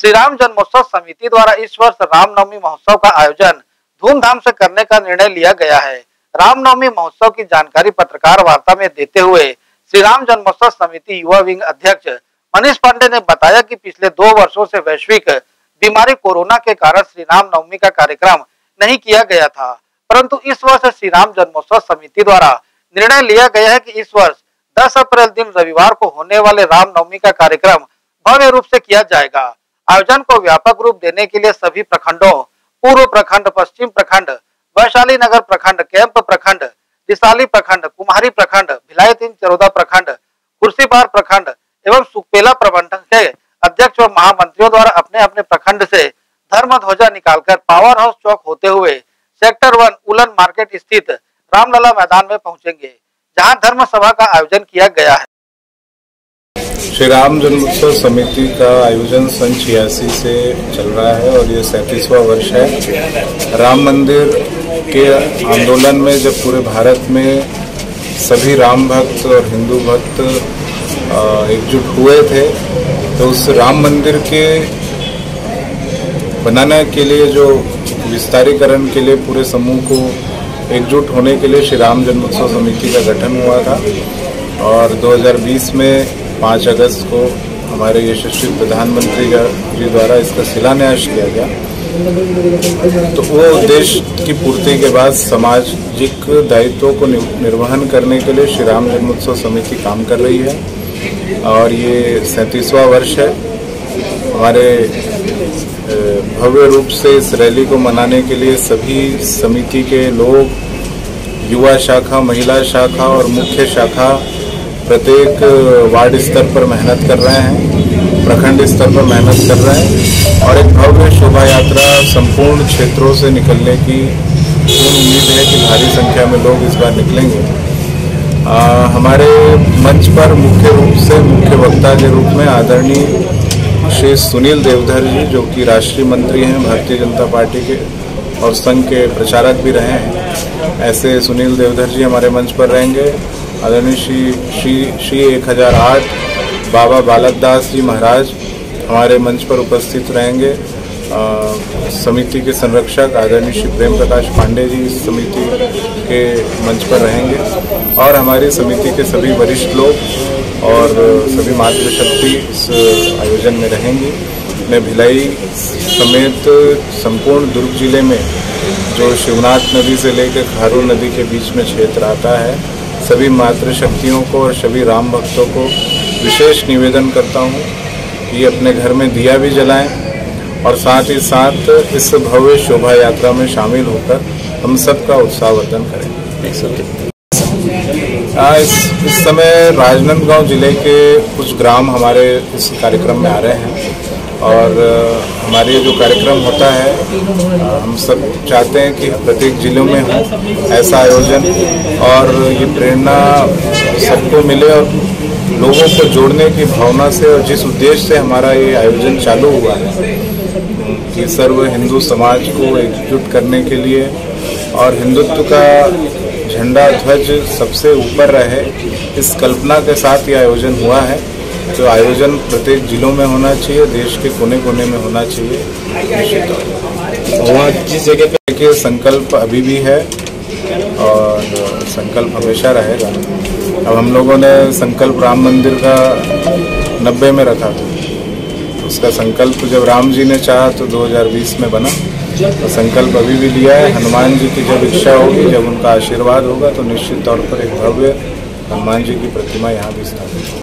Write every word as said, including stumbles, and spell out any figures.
श्री राम जन्मोत्सव समिति द्वारा इस वर्ष रामनवमी महोत्सव का आयोजन धूमधाम से करने का निर्णय लिया गया है। रामनवमी महोत्सव की जानकारी पत्रकार वार्ता में देते हुए श्री राम जन्मोत्सव समिति युवा विंग अध्यक्ष मनीष पांडे ने बताया कि पिछले दो वर्षों से वैश्विक बीमारी कोरोना के कारण श्री राम नवमी का कार्यक्रम नहीं किया गया था, परंतु इस वर्ष श्री राम जन्मोत्सव समिति द्वारा निर्णय लिया गया है कि इस वर्ष दस अप्रैल दिन रविवार को होने वाले रामनवमी का कार्यक्रम भव्य रूप से किया जाएगा। आयोजन को व्यापक रूप देने के लिए सभी प्रखंडों, पूर्व प्रखंड, पश्चिम प्रखंड, वैशाली नगर प्रखंड, कैंप प्रखंड, दिसाली प्रखंड, कुम्हारी प्रखंड, भिलाई तीन चरौदा प्रखंड, खुर्सीपार प्रखंड एवं सुपेला प्रबंधक के अध्यक्ष व महामंत्रियों द्वारा अपने अपने प्रखंड से धर्म ध्वजा निकालकर पावर हाउस चौक होते हुए सेक्टर वन उलन मार्केट स्थित रामलला मैदान में पहुंचेंगे, जहां धर्म सभा का आयोजन किया गया है। श्री राम जन्मोत्सव समिति का आयोजन सन छियासी से चल रहा है और ये सैंतीसवां वर्ष है। राम मंदिर के आंदोलन में जब पूरे भारत में सभी राम भक्त और हिंदू भक्त एकजुट हुए थे, तो उस राम मंदिर के बनाने के लिए, जो विस्तारीकरण के लिए पूरे समूह को एकजुट होने के लिए श्री राम जन्मोत्सव समिति का गठन हुआ था और दो हज़ार बीस में पाँच अगस्त को हमारे यशस्वी प्रधानमंत्री जी द्वारा इसका शिलान्यास किया गया। तो वो उद्देश्य की पूर्ति के बाद सामाजिक दायित्वों को निर्वहन करने के लिए श्री राम जन्मोत्सव समिति काम कर रही है और ये सैंतीसवां वर्ष है। हमारे भव्य रूप से इस रैली को मनाने के लिए सभी समिति के लोग, युवा शाखा, महिला शाखा और मुख्य शाखा प्रत्येक वार्ड स्तर पर मेहनत कर रहे हैं, प्रखंड स्तर पर मेहनत कर रहे हैं और एक भव्य शोभा यात्रा संपूर्ण क्षेत्रों से निकलने की पूर्ण उम्मीद है कि भारी संख्या में लोग इस बार निकलेंगे। आ, हमारे मंच पर मुख्य रूप से मुख्य वक्ता के रूप में आदरणीय श्री सुनील देवधर जी, जो कि राष्ट्रीय मंत्री हैं भारतीय जनता पार्टी के और संघ के प्रचारक भी रहे हैं, ऐसे सुनील देवधर जी हमारे मंच पर रहेंगे। आदरणीय श्री श्री श्री एक हजार आठ बाबा बालक दास जी महाराज हमारे मंच पर उपस्थित रहेंगे। आ, समिति के संरक्षक आदरणीय श्री प्रेम प्रकाश पांडे जी इस समिति के मंच पर रहेंगे और हमारी समिति के सभी वरिष्ठ लोग और सभी मातृशक्ति इस आयोजन में रहेंगी। मैं भिलाई समेत संपूर्ण दुर्ग जिले में जो शिवनाथ नदी से लेकर खारू नदी के बीच में क्षेत्र आता है, सभी मातृशक्तियों को और सभी राम भक्तों को विशेष निवेदन करता हूँ कि अपने घर में दिया भी जलाएं और साथ ही साथ इस भव्य शोभा यात्रा में शामिल होकर हम सबका उत्साहवर्धन करें। इस, इस समय राजनांदगांव जिले के कुछ ग्राम हमारे इस कार्यक्रम में आ रहे हैं और हमारे जो कार्यक्रम होता है, हम सब चाहते हैं कि प्रत्येक जिलों में हो ऐसा आयोजन और ये प्रेरणा सबको मिले और लोगों को जोड़ने की भावना से और जिस उद्देश्य से हमारा ये आयोजन चालू हुआ है कि सर्व हिंदू समाज को एकजुट करने के लिए और हिंदुत्व का झंडा ध्वज सबसे ऊपर रहे, इस कल्पना के साथ ये आयोजन हुआ है। तो आयोजन प्रत्येक जिलों में होना चाहिए, देश के कोने कोने में होना चाहिए। वहाँ जिस जगह पे देखिए संकल्प अभी भी है और संकल्प हमेशा रहेगा। अब हम लोगों ने संकल्प राम मंदिर का नब्बे में रखा था, उसका संकल्प जब राम जी ने चाहा तो दो हज़ार बीस में बना, तो संकल्प अभी भी लिया है। हनुमान जी की जब इच्छा होगी, जब उनका आशीर्वाद होगा, तो निश्चित तौर पर एक भव्य हनुमान जी की प्रतिमा यहाँ भी स्थापित होगी।